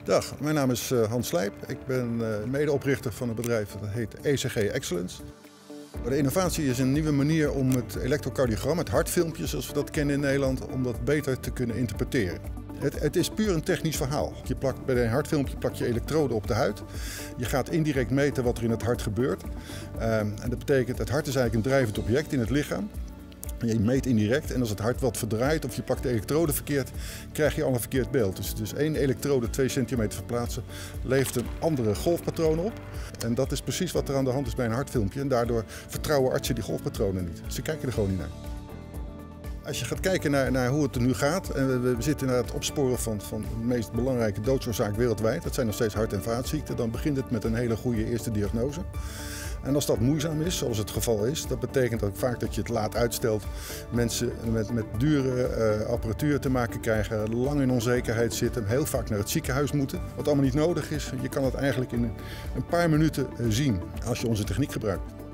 Dag, mijn naam is Hans Slijp. Ik ben medeoprichter van een bedrijf dat heet ECG Excellence. De innovatie is een nieuwe manier om het elektrocardiogram, het hartfilmpje zoals we dat kennen in Nederland, om dat beter te kunnen interpreteren. Het is puur een technisch verhaal. Bij een hartfilmpje plak je elektroden op de huid. Je gaat indirect meten wat er in het hart gebeurt. En dat betekent, het hart is eigenlijk een drijvend object in het lichaam. Je meet indirect en als het hart wat verdraait of je pakt de elektroden verkeerd, krijg je al een verkeerd beeld. Dus één elektrode 2 centimeter verplaatsen levert een andere golfpatroon op. En dat is precies wat er aan de hand is bij een hartfilmpje. En daardoor vertrouwen artsen die golfpatronen niet. Ze kijken er gewoon niet naar. Als je gaat kijken naar hoe het er nu gaat, en we zitten naar het opsporen van de meest belangrijke doodsoorzaak wereldwijd, dat zijn nog steeds hart- en vaatziekten, dan begint het met een hele goede eerste diagnose. En als dat moeizaam is, zoals het geval is, dat betekent ook vaak dat je het laat uitstelt. Mensen met dure apparatuur te maken krijgen, lang in onzekerheid zitten, heel vaak naar het ziekenhuis moeten. Wat allemaal niet nodig is, je kan het eigenlijk in een paar minuten zien als je onze techniek gebruikt.